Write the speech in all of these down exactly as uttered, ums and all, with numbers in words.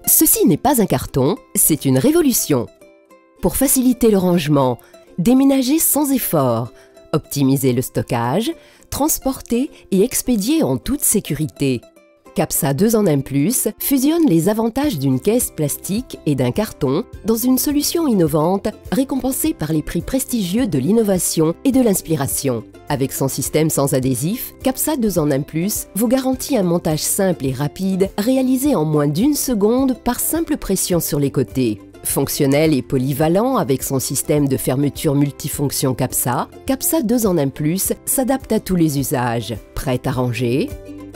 Ceci n'est pas un carton, c'est une révolution. Pour faciliter le rangement, déménager sans effort, optimiser le stockage, transporter et expédier en toute sécurité. Capsa deux en un plus fusionne les avantages d'une caisse plastique et d'un carton dans une solution innovante récompensée par les prix prestigieux de l'innovation et de l'inspiration. Avec son système sans adhésif, Capsa deux en un plus vous garantit un montage simple et rapide réalisé en moins d'une seconde par simple pression sur les côtés. Fonctionnel et polyvalent avec son système de fermeture multifonction Capsa, Capsa deux en un plus s'adapte à tous les usages. Prête à ranger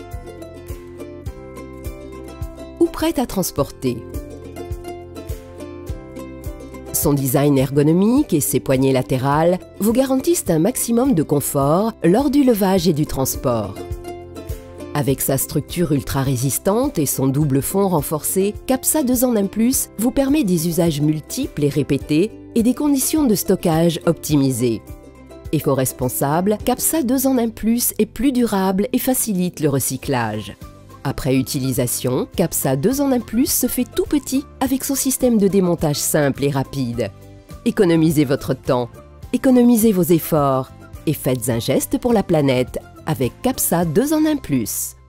ou prête à transporter. Son design ergonomique et ses poignées latérales vous garantissent un maximum de confort lors du levage et du transport. Avec sa structure ultra résistante et son double fond renforcé, Capsa deux en un plus vous permet des usages multiples et répétés et des conditions de stockage optimisées. Éco-responsable, Capsa deux en un plus est plus durable et facilite le recyclage. Après utilisation, Capsa deux en un plus se fait tout petit avec son système de démontage simple et rapide. Économisez votre temps, économisez vos efforts et faites un geste pour la planète avec Capsa deux en un plus.